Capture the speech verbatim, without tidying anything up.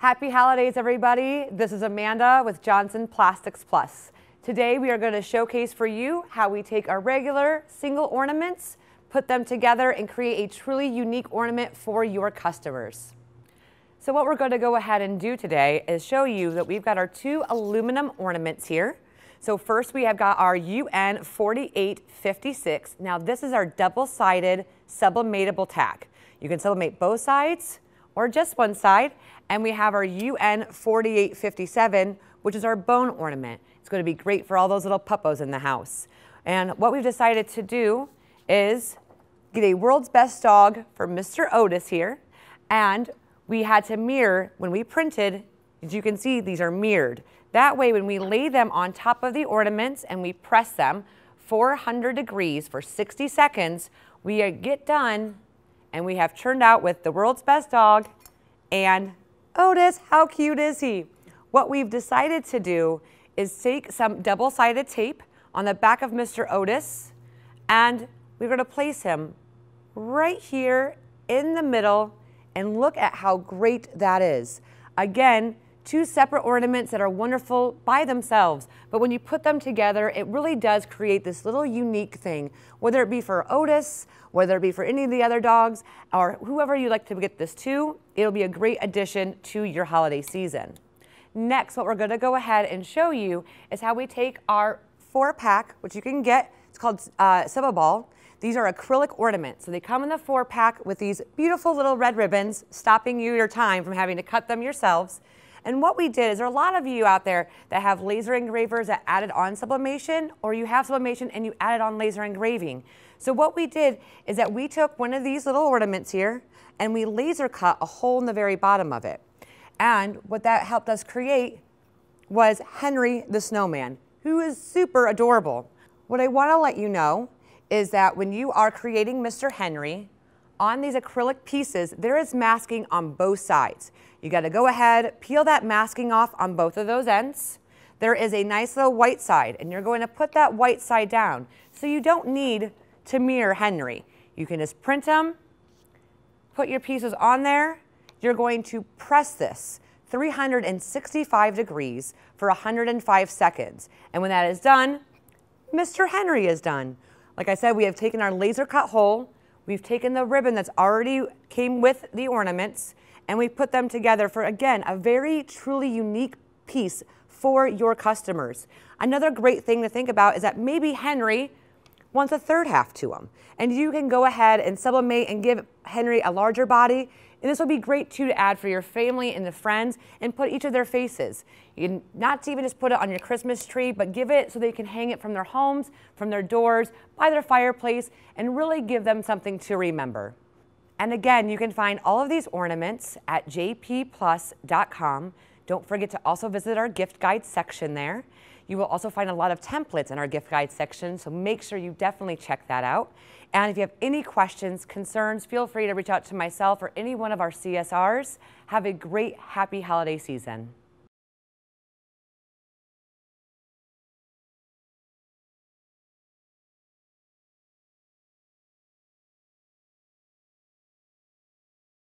Happy holidays, everybody. This is Amanda with Johnson Plastics Plus. Today we are going to showcase for you how we take our regular single ornaments, put them together and create a truly unique ornament for your customers. So what we're going to go ahead and do today is show you that we've got our two aluminum ornaments here. So first we have got our U N forty-eight fifty-six. Now this is our double-sided sublimatable tack. You can sublimate both sides or just one side. And we have our U N forty-eight fifty-seven, which is our bone ornament. It's going to be great for all those little puppos in the house. And what we've decided to do is get a world's best dog for Mister Otis here. And we had to mirror, when we printed, as you can see, these are mirrored. That way, when we lay them on top of the ornaments and we press them four hundred degrees for sixty seconds, we get done and we have turned out with the world's best dog and Otis. How cute is he? What we've decided to do is take some double-sided tape on the back of Mister Otis, and we're going to place him right here in the middle, and look at how great that is. Again, two separate ornaments that are wonderful by themselves, but when you put them together, it really does create this little unique thing, whether it be for Otis, whether it be for any of the other dogs, or whoever you'd like to get this to. It'll be a great addition to your holiday season. Next, what we're going to go ahead and show you is how we take our four pack, which you can get, it's called uh, Sublimable. These are acrylic ornaments. So they come in the four pack with these beautiful little red ribbons, stopping you your time from having to cut them yourselves. And what we did is, there are a lot of you out there that have laser engravers that added on sublimation, or you have sublimation and you added on laser engraving. So what we did is that we took one of these little ornaments here and we laser cut a hole in the very bottom of it. And what that helped us create was Henry the Snowman, who is super adorable. What I want to let you know is that when you are creating Mister Henry, on these acrylic pieces, there is masking on both sides. You got to go ahead, peel that masking off on both of those ends. There is a nice little white side, and you're going to put that white side down. So you don't need to mirror Henry. You can just print them, put your pieces on there. You're going to press this three hundred sixty-five degrees for one hundred five seconds. And when that is done, Mister Henry is done. Like I said, we have taken our laser cut hole, we've taken the ribbon that's already came with the ornaments, and we put them together for, again, a very truly unique piece for your customers. Another great thing to think about is that maybe Henry wants a third half to him, and you can go ahead and sublimate and give Henry a larger body. And this will be great too to add for your family and the friends, and put each of their faces. You can not even just put it on your Christmas tree, but give it so they can hang it from their homes, from their doors, by their fireplace, and really give them something to remember. And again, you can find all of these ornaments at j p plus dot com. Don't forget to also visit our gift guide section there. You will also find a lot of templates in our gift guide section, so make sure you definitely check that out. And if you have any questions, concerns, feel free to reach out to myself or any one of our C S Rs. Have a great, happy holiday season.